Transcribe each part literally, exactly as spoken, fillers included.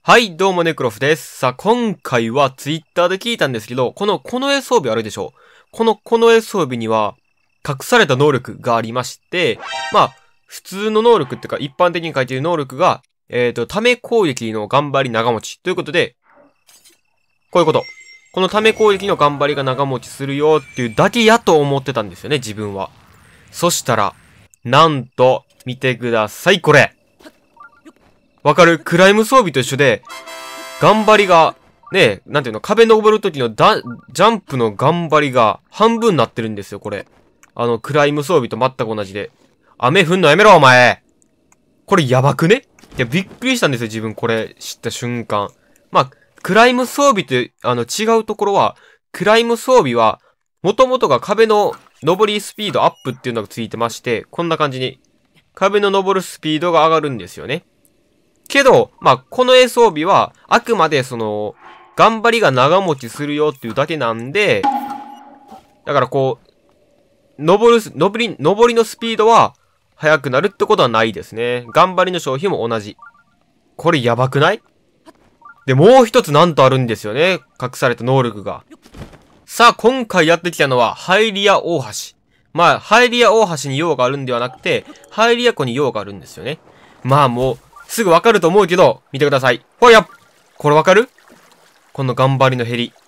はい、どうもネクロフです。さあ、今回はツイッターで聞いたんですけど、この近衛装備あるでしょう。この近衛装備には、隠された能力がありまして、まあ、普通の能力っていうか、一般的に書いている能力が、えっと、ため攻撃の頑張り長持ち。ということで、こういうこと。このため攻撃の頑張りが長持ちするよっていうだけやと思ってたんですよね、自分は。そしたら、なんと、見てください、これ。わかる？クライム装備と一緒で、頑張りが、ね、なんていうの、壁登るときのダ、ジャンプの頑張りが半分になってるんですよ、これ。あの、クライム装備と全く同じで。雨降んのやめろ、お前！これやばくね？いや、びっくりしたんですよ、自分これ知った瞬間。まあ、クライム装備と、あの、違うところは、クライム装備は、元々が壁の登りスピードアップっていうのがついてまして、こんな感じに、壁の登るスピードが上がるんですよね。けど、まあ、この A 装備は、あくまでその、頑張りが長持ちするよっていうだけなんで、だからこう、登る、登り、登りのスピードは、速くなるってことはないですね。頑張りの消費も同じ。これやばくない？で、もう一つなんとあるんですよね。隠された能力が。さあ、今回やってきたのは、ハイリア大橋。まあ、ハイリア大橋に用があるんではなくて、ハイリア湖に用があるんですよね。まあもう、すぐわかると思うけど、見てください。ほらやっこれわかる？この頑張りの減り。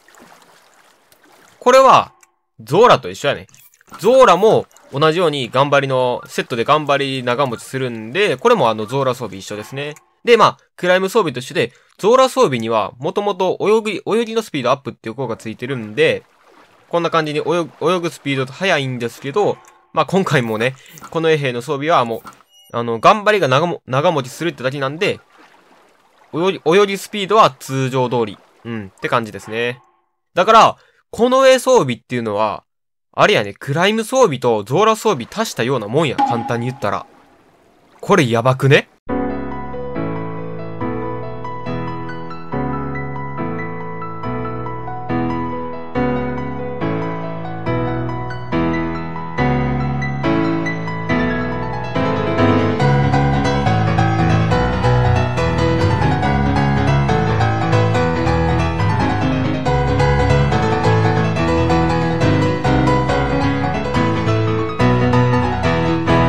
これは、ゾーラと一緒やね。ゾーラも同じように頑張りの、セットで頑張り長持ちするんで、これもあのゾーラ装備一緒ですね。で、まあ、クライム装備と一緒で、ゾーラ装備には、もともと泳ぎ、泳ぎのスピードアップっていう効果がついてるんで、こんな感じに泳ぐ、泳ぐスピードと速いんですけど、まあ今回もね、この衛兵の装備はもう、あの、頑張りが長も、長持ちするってだけなんで、泳ぎ、泳ぎスピードは通常通り。うん、って感じですね。だから、この絵装備っていうのは、あれやね、クライム装備とゾーラ装備足したようなもんや、簡単に言ったら。これやばくね？